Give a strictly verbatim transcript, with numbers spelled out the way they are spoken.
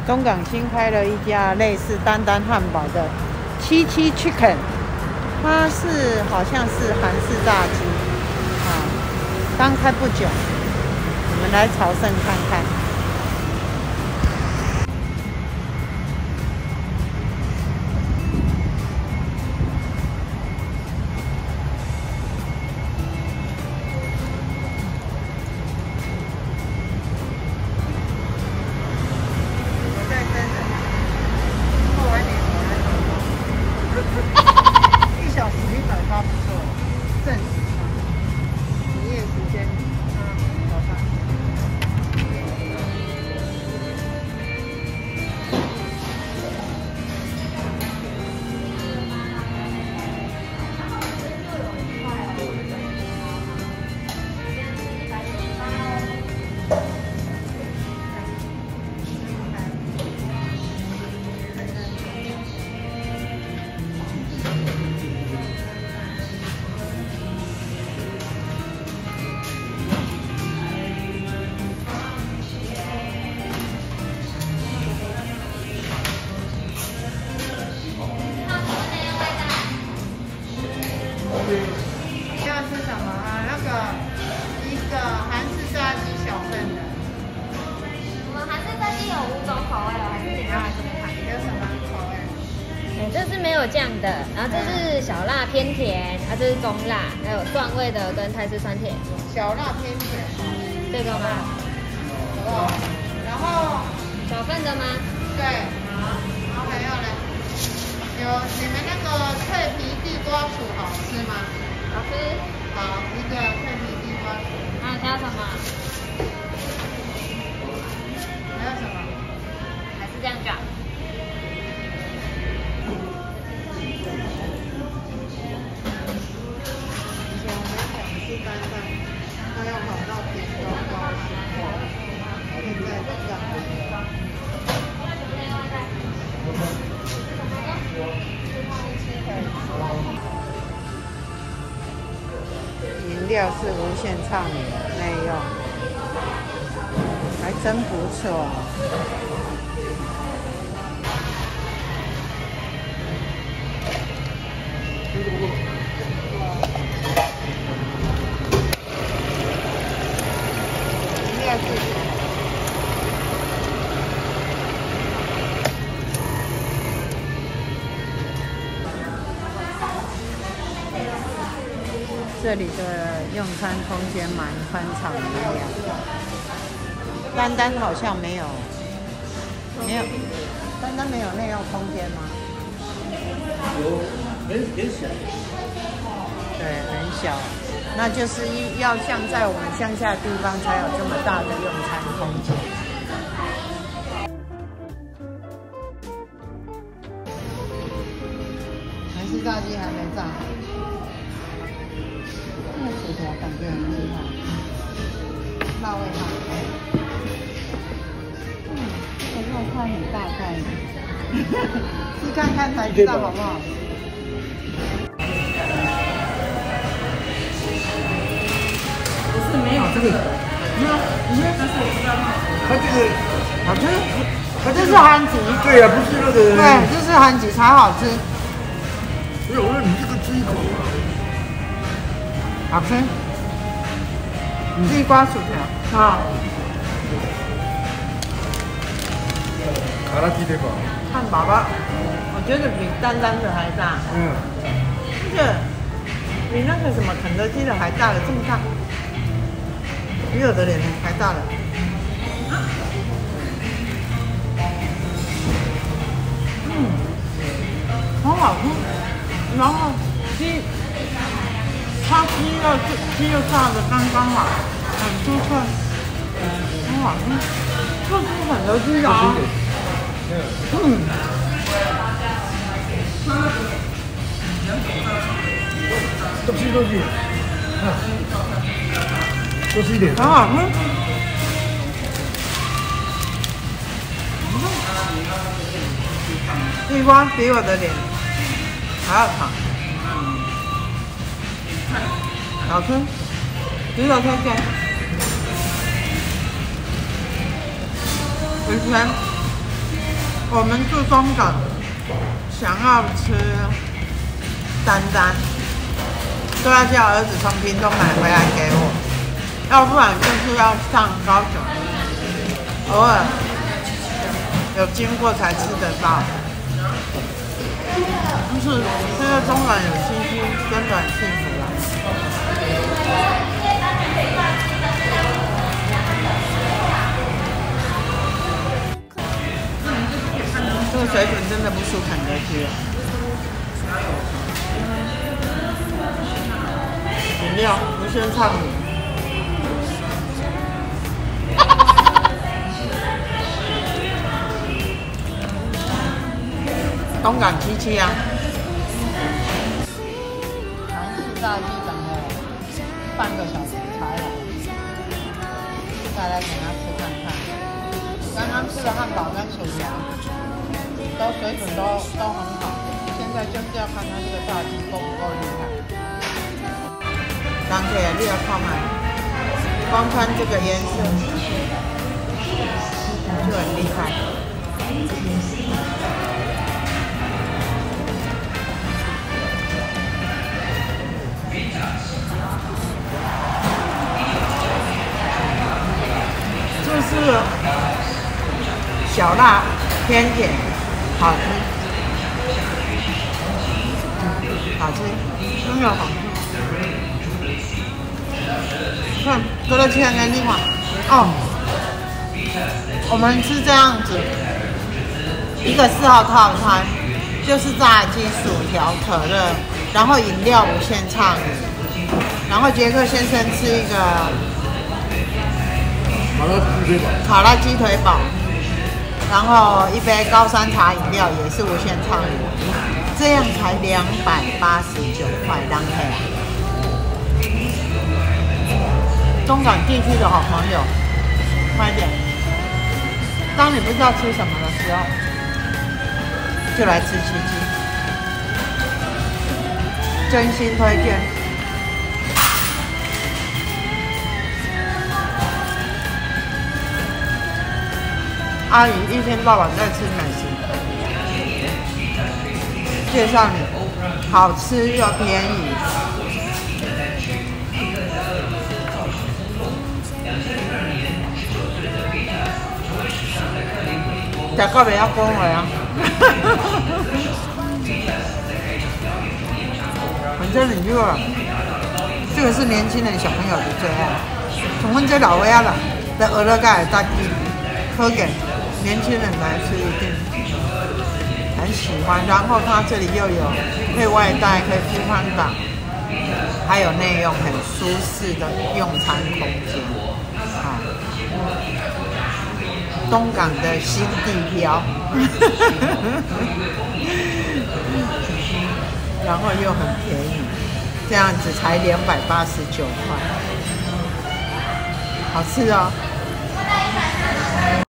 中港新开了一家类似丹丹汉堡的七七 Chicken， 它是好像是韩式炸鸡啊，刚开不久，我们来朝圣看看。 要吃什么啊？那个一个韩式炸鸡小份的。 我们韩式炸鸡有五种口味哦，还是你要来这边看？ 有什么口味？ 哎，这是没有酱的，然后这是小辣偏甜，啊，这是中辣，还有蒜味的跟泰式酸甜。 小辣偏甜， 这个吗？ 哦，然后小份的吗？ 对，然后还要嘞，有你们那个脆皮地瓜薯好吃吗？ 好吃。 好，一个脆皮地瓜薯。 还有加什么？ 还有什么？ 还是这样讲。 以前我们想吃丹丹，他要跑到屏东高雄，现在这样。饮料是无限畅饮内用，还真不错。饮料是。 这里的用餐空间蛮宽敞明亮，丹丹好像没有，没有，丹丹没有内用空间吗？ 有，很很小。 对，很小，那就是要像在我们乡下地方才有这么大的用餐空间。韩式炸鸡还没炸好。 这个薯条感觉很厉害，辣味好。嗯，这个肉块很大块的，吃看看才知道好不好。不是没有这个，你看，你看， 它这个， 好吃，我这是韩籍。 对呀、啊，不是那个。 对，这是韩籍才好吃。 不是，我说你这个吃一口啊。 好吃，地瓜薯条啊， 卡拉鸡腿堡， 汉堡包，我觉得比丹丹的还大， 嗯， 这个比那个什么肯德基的还大了，这么大，比我的脸还大了。嗯，好好吃，然后鸡。 它鸡肉鸡肉炸的刚刚好，很酥脆，很好吃。这是肯德基的啊。嗯。 多吃多吃，啊，多吃一点。 很好吃。地瓜比我的脸还要长。 好吃，值得推荐。以前我们住东港，想要吃丹丹，都要叫儿子从屏东买回来给我，要不然就是要上高雄，偶尔有经过才吃得到。就是这个中港有亲戚，真的很幸福啊！这个水准真的不输肯德基。饮料无限畅饮，东港七七啊！ 韩式炸鸡等了半个小时才来，再来给他吃看看。刚刚吃的汉堡跟薯条都水准都都很好，现在就是要看他这个炸鸡够不够厉害。 当可以，你要看嘛，光看这个颜色就很厉害。这是小辣偏甜，好吃，好吃，真的好吃。看，多了钱的地方哦。我们是这样子，一个四号套餐就是炸鸡、薯条、可乐，然后饮料无限畅饮，然后杰克先生吃一个麻辣鸡腿堡， 卡拉鸡腿堡，然后一杯高山茶饮料也是无限畅饮，这样才两百八十九块，当黑啊！东港地区的好朋友，快点！当你不知道吃什么的时候，就来吃七七，真心推荐。阿姨一天到晚在吃美食，介绍你，好吃又便宜。大家不要讲话啊！反正你就，这个是年轻人小朋友的最爱。从我们这老尾仔啦，在俄勒盖大鸡，喝给年轻人来吃一定很喜欢。然后它这里又有可以外带，可以吃饭档，还有内用很舒适的用餐空间。好。东港的新地标，然后又很便宜，这样子才两百八十九块，好吃哦。